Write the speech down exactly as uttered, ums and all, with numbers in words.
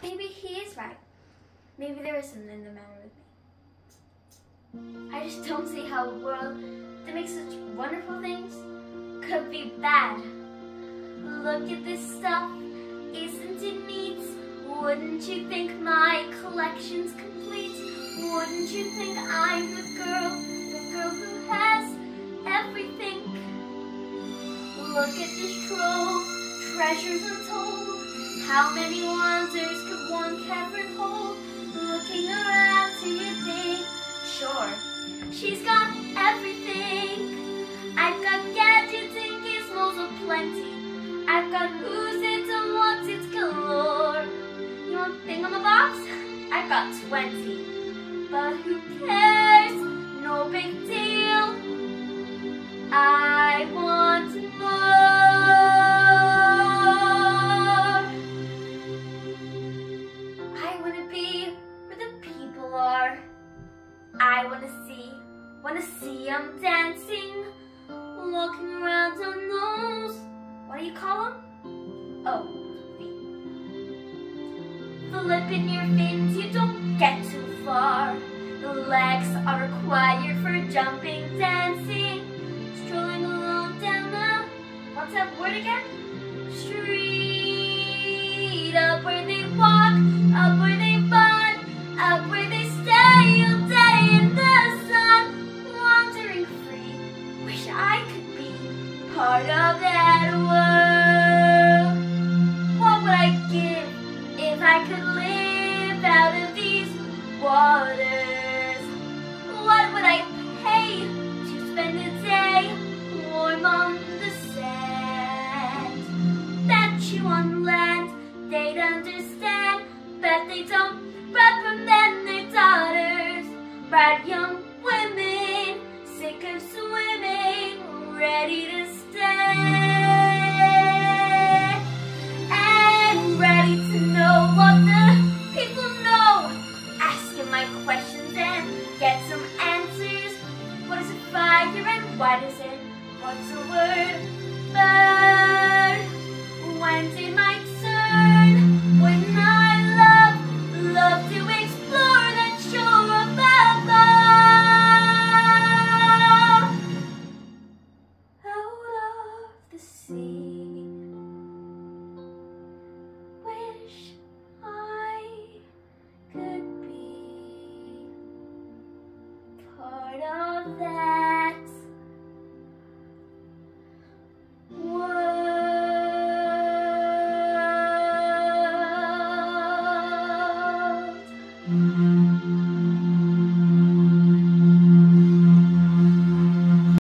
maybe he is right. Maybe there is something the matter with me. I just don't see how a world that makes such wonderful things could be bad. Look at this stuff, isn't it neat? Wouldn't you think my collection's complete? Wouldn't you think I'm the girl, the girl who has everything? Look at this trove, treasures untold. How many wonders could one cavern hold? Looking around, do you think? Sure, she's got everything. I've got gadgets and gizmos aplenty. I've got who's it and what's it galore. You want thingamabobs? I've got twenty. But who cares? No big deal. I want more. I want to be where the people are. I want to see, want to see them dancing, walking around on those, what do you call them? Oh, feet. Flipping your fins, you don't get too far. The legs are required for jumping, dancing, strolling along down the, what's that word again? Street, up where they walk, up where they run, up where they stay all day in the sun, wandering free. Wish I could be part of that world. What would I give if I could live out of these waters? What would I pay to spend a day warm on the sand? Bet you on land they'd understand, bet they don't, but from them their daughters, bright young women, sick of swimming, ready to